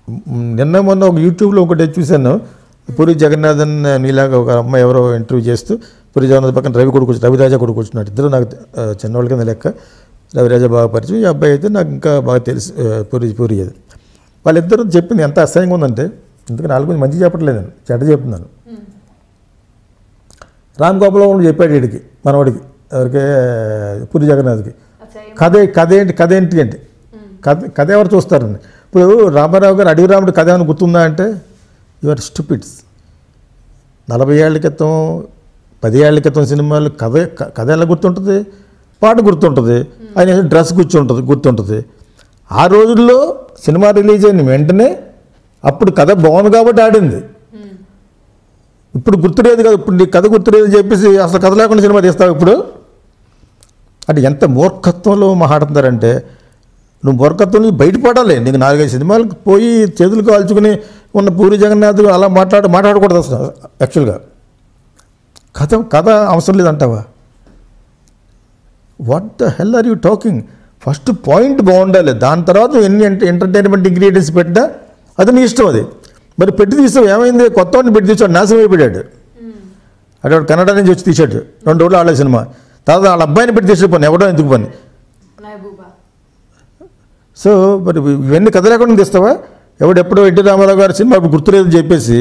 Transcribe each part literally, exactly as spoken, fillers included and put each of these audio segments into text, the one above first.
నిన్న మొన్న ఒక యూట్యూబ్లో ఒకటి చూశాను, పూరి జగన్నాథ్ అని నీలాగా ఒక అమ్మాయి ఎవరో ఇంటర్వ్యూ చేస్తూ పూరి జగన్నాథ్ పక్కన రవి కొడుకు రవిరాజా కొడుకు కూర్చున్నాడు. ఇద్దరు నాకు చిన్నవాళ్ళ కింద లెక్క. రవిరాజా బాగా పరిచయం, ఈ అబ్బాయి అయితే నాకు ఇంకా బాగా తెలుసు పూరి పూరి అది. వాళ్ళిద్దరూ చెప్పింది ఎంత అసహ్యంగా ఉందంటే, ఎందుకంటే నాలుగు మంది మంచి చెప్పట్లేదు, నేను చెడ్డ చెప్తున్నాను. రామ్ గోపాల్ చెప్పాడు వీడికి, మనవాడికి, ఎవరికి పూరి జగన్నాథ్కి, కథ కథ ఏంటి కథ ఏంటి అంటే కథ కథ ఎవరు చూస్తారండి. ఇప్పుడు రామారావు గారు అడవి రాముడు కథ ఏమైనా గుర్తుందా అంటే, యువర్ స్టూపిడ్స్. నలభై ఏళ్ళ క్రితం పది ఏళ్ళ క్రితం సినిమాలు కథ కథ ఎలా గుర్తుంటుంది, పాట గుర్తుంటుంది, ఆయన డ్రెస్ గుర్తుంటుంది గుర్తుంటుంది ఆ రోజుల్లో సినిమా రిలీజ్ అయిన వెంటనే అప్పుడు కథ బాగుంది కాబట్టి ఆడింది. ఇప్పుడు గుర్తులేదు కదా, ఇప్పుడు నీ కథ గుర్తులేదు అని చెప్పేసి అసలు కథ లేకుండా సినిమా తీస్తావు ఇప్పుడు. అంటే ఎంత మూర్ఖత్వంలో మాట్లాడుతున్నారంటే, నువ్వు మూర్ఖత్వం నుంచి బయటపడాలి. నీకు నాలుగైదు సినిమాలకు పోయి చేతులు కాల్చుకుని ఉన్న పూరి జగన్నాథ్ అలా మాట్లాడ మాట్లాడకూడదు అసలు. యాక్చువల్గా కథ కథ అవసరం లేదంటావా? What the hell are you talking? First point బాగుండాలి, దాని తర్వాత ఎన్ని ఎంటర్టైన్మెంట్ ఇంగ్రీడియంట్స్ పెట్టినా అది నీ ఇష్టం. అది మరి పెట్టి తీసావు, ఏమైంది? కొత్త వాడిని పెట్టి తీసాడు, నాశనం అయిపోయాడు. అంటే వాడు కన్నడ నుంచి వచ్చి తీసాడు, రెండు రోజులు ఆడే సినిమా. తర్వాత వాళ్ళ అబ్బాయిని పెట్టి తీసే పని, ఎవడో ఎందుకు పని. సో మరి ఇవన్నీ కథ లేకుండా తీస్తావా? ఎవడెప్పుడో ఎన్టీ రామారావు గారి సినిమా ఇప్పుడు గుర్తులేదని చెప్పేసి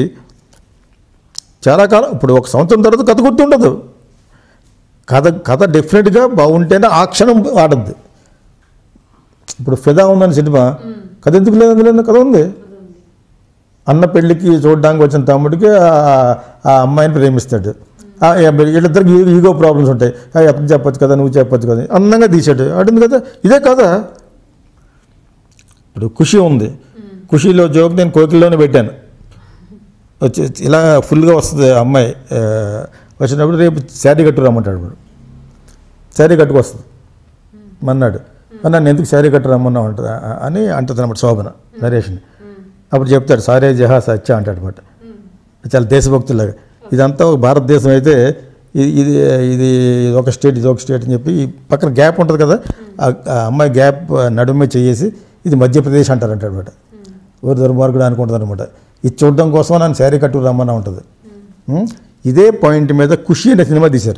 చాలా కాలం, ఇప్పుడు ఒక సంవత్సరం తర్వాత కథ గుర్తుండదు. కథ కథ డెఫినెట్గా బాగుంటేనే ఆ క్షణం ఆడద్ది. ఇప్పుడు ఫిదా ఉందని సినిమా, కథ ఎందుకు లేదు? అందులో కథ ఉంది. అన్న పెళ్ళికి చూడడానికి వచ్చిన తమ్ముడికి ఆ అమ్మాయిని ప్రేమిస్తాడు. వీళ్ళిద్దరికి ఈగో ప్రాబ్లమ్స్ ఉంటాయి. ఎప్పుడు చెప్పొచ్చు కదా, నువ్వు చెప్పొచ్చు కదా, అందంగా తీసాడు, ఆడింది కదా. ఇదే కదా. ఇప్పుడు ఖుషి ఉంది, ఖుషీలో జోక్ నేను కోకిల్లోనే పెట్టాను. వచ్చి ఇలా ఫుల్గా వస్తుంది అమ్మాయి, వచ్చినప్పుడు రేపు శారీ కట్టు రమ్మంటాడు. ఇప్పుడు శారీ కట్టుకు వస్తుంది మన్నాడు, నన్ను ఎందుకు శారీ కట్టు రమ్మన్నావు అంట అని అంటుంది అన్నమాట శోభన నరేష్ని. అప్పుడు చెప్తాడు సారే జహా సచ్చా అంటాడు అనమాట. చాలా దేశభక్తులాగా. ఇదంతా ఒక భారతదేశం అయితే ఇది ఇది ఇది ఒక స్టేట్ ఇది ఒక స్టేట్ అని చెప్పి ఈ పక్కన గ్యాప్ ఉంటుంది కదా, ఆ అమ్మాయి గ్యాప్ నడుమే చేసి ఇది మధ్యప్రదేశ్ అంటారంట అనమాట. ఎవరు దుర్మార్గుడు అనుకుంటుంది అనమాట. ఇది చూడడం కోసం నన్ను శారీ కట్టు రమ్మని ఉంటుంది. ఇదే పాయింట్ మీద ఖుషి అనే సినిమా తీశారు.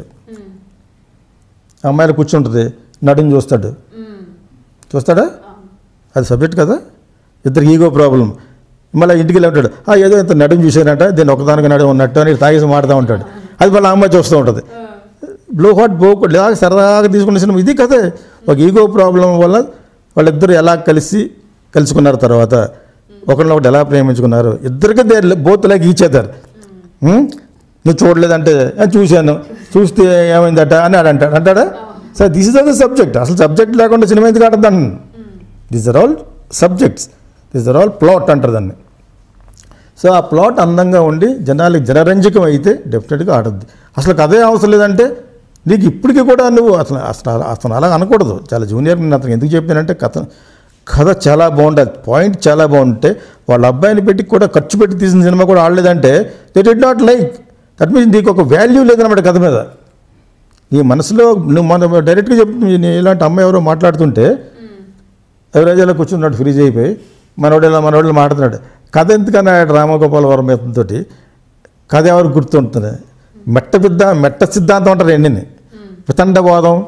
అమ్మాయిలు కూర్చుంటుంది, నడుము చూస్తాడు. చూస్తాడా? అది సబ్జెక్ట్ కదా. ఇద్దరికి ఈగో ప్రాబ్లం. మళ్ళీ ఇంటికి వెళ్ళి ఉంటాడు, ఏదో ఇంత నడుము చూసానంట, దీన్ని ఒకదానికి నడుము ఉన్నట్టు అని తాగేసి మాడుతూ ఉంటాడు. అది మళ్ళీ అమ్మాయి చూస్తూ ఉంటుంది. బ్లో హాట్ బోకు లేదా సరదాగా తీసుకున్న సినిమా ఇది కదే. ఒక ఈగో ప్రాబ్లం వల్ల వాళ్ళిద్దరు ఎలా కలిసి కలుసుకున్నారు, తర్వాత ఒకరిని ఒకటి ఎలా ప్రేమించుకున్నారు, ఇద్దరికి they both like each other. నువ్వు చూడలేదంటే చూశాను, చూస్తే ఏమైందట అని ఆడు అంటాడు అంటాడా? Sir this is all the subject. అసలు సబ్జెక్ట్ లేకుండా సినిమా ఎందుకు ఆడదాను? These are all subjects, these are all plot అంటారు దాన్ని. సో ఆ ప్లాట్ అందంగా ఉండి జనాలకి జనరంజకం అయితే డెఫినెట్గా ఆడద్ది. అసలు కథే అవసరం లేదంటే నీకు ఇప్పటికీ కూడా నువ్వు అసలు అసలు అసలు అలా అనకూడదు. చాలా జూనియర్ నేను అతను ఎందుకు చెప్పానంటే కథ కథ చాలా బాగుంటుంది, పాయింట్ చాలా బాగుంటే వాళ్ళ అబ్బాయిని పెట్టి కూడా ఖర్చు పెట్టి తీసిన సినిమా కూడా ఆడలేదంటే they did not like. That means నీకు ఒక వాల్యూ లేదన్నమాట కథ మీద. నీ మనసులో నువ్వు మనం డైరెక్ట్గా చెప్తు ఇలాంటి అమ్మాయి ఎవరో మాట్లాడుతుంటే ఎవరైనా కూర్చున్నాడు ఫ్రీజ్ అయిపోయి మనోడు ఇలా మనోళ్ళు మాట్లాడుతున్నాడు. కథ ఎందుకన్నా రామగోపాల వరం తోటి కథ ఎవరు గుర్తుంటుంది? మెట్ట సిద్ధ మెట్ట సిద్ధాంతం అంటారు ఎన్నిని, వితండవాదం,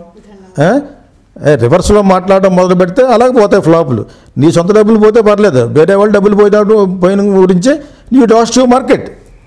రివర్స్లో మాట్లాడడం మొదలు పెడితే అలాగే పోతాయి ఫ్లాపులు. నీ సొంత డబ్బులు పోతే పర్లేదు, వేరే వాళ్ళు డబ్బులు పోయినప్పుడు పోయిన గురించే నీ డాష్ టు మార్కెట్.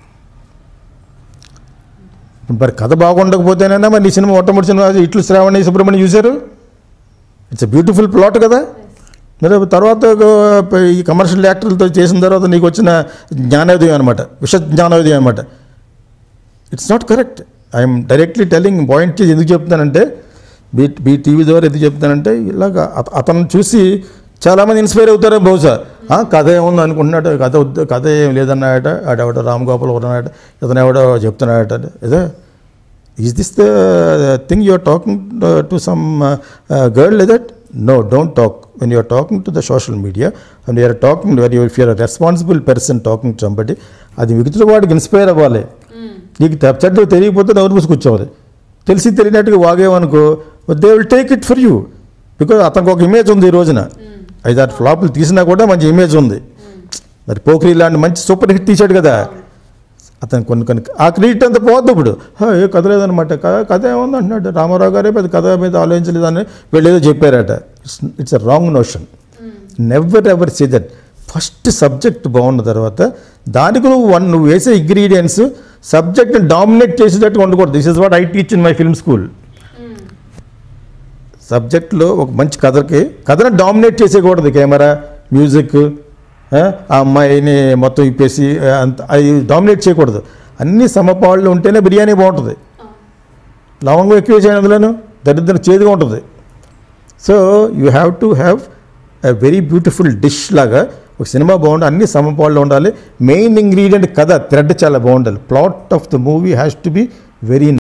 మరి కథ బాగుండకపోతేనైనా మరి నీ సినిమా మొట్టమొదటి సినిమా ఇట్లు శ్రావణి సుబ్రహ్మణ్యం చూశారు. ఇట్స్ ఎ బ్యూటిఫుల్ ప్లాట్ కదా. మరి తర్వాత ఈ కమర్షియల్ యాక్టర్లతో చేసిన తర్వాత నీకు వచ్చిన జ్ఞానోదయం అనమాట, విష జ్ఞానోదయం అనమాట. It's not correct. I'm directly telling point ఎందుకు చెప్తానంటే బీ బీ టీవీ ద్వారా ఎందుకు చెప్తానంటే ఇలాగ అతను చూసి చాలామంది ఇన్స్పైర్ అవుతారు బహుశా. కథ ఏముంది అనుకుంటున్నాడు, కథ కథ ఏం లేదన్నాడట, ఆడెవడో రామ్ గోపాల్ ఉన్నాడట, ఇతను ఎవడో చెప్తున్నాడట. ఇదే is this the thing you are talking to some girl like that? No, don't talk. When you are talking to the social media and you are talking, when you, if you are a responsible person talking to somebody, అది మిగతా వాడికి inspire అవ్వాలి. నీకు చెడ్డ తెలియకపోతే నవ్వు మూసి కూర్చోవాలి. తెలిసి తెలియనట్టుగా వాగేవనుకో they will take it for you. Because అతనికి ఒక ఇమేజ్ ఉంది ఈ రోజున. ఐదారు ఫ్లాపులు తీసినా కూడా మంచి ఇమేజ్ ఉంది. మరి పోఖ్రీ లాంటి మంచి సూపర్ హిట్ తీశాడు కదా, అతను కొన్ని కొన్ని ఆ క్రెడిట్ అంతా పోద్దు. ఇప్పుడు ఏ కథ లేదనమాట, కథ ఏముంది అంటున్నాడు రామారావు గారే పెద్ద కథ మీద ఆలోచించలేదని వెళ్ళేదో చెప్పారట. It's it's a wrong notion. Never ever say that. First subject బాగున్న తర్వాత దానికి నువ్వు వన్ నువ్వు వేసే ఇంగ్రీడియంట్స్ సబ్జెక్ట్ని డామినేట్ చేసేటట్టు ఉండకూడదు. This is what I teach in my film school. సబ్జెక్ట్లో ఒక మంచి కథకి కథను డామినేట్ చేసేయకూడదు. కెమెరా, మ్యూజిక్, ఆ అమ్మాయిని మొత్తం ఇప్పేసి అంత అవి డామినేట్ చేయకూడదు. అన్ని సమపాళ్ళు ఉంటేనే బిర్యానీ బాగుంటుంది. లవంగం ఎక్కువ చేయను అందులోనూ దరిద్రం చేదుగా ఉంటుంది. So you have to have a very beautiful dish లాగా ఒక సినిమా బాగుండాలి, అన్ని సమపాళ్ళు ఉండాలి. మెయిన్ ఇంగ్రీడియంట్ కథ థ్రెడ్ చాలా బాగుండాలి. Plot of the movie has to be very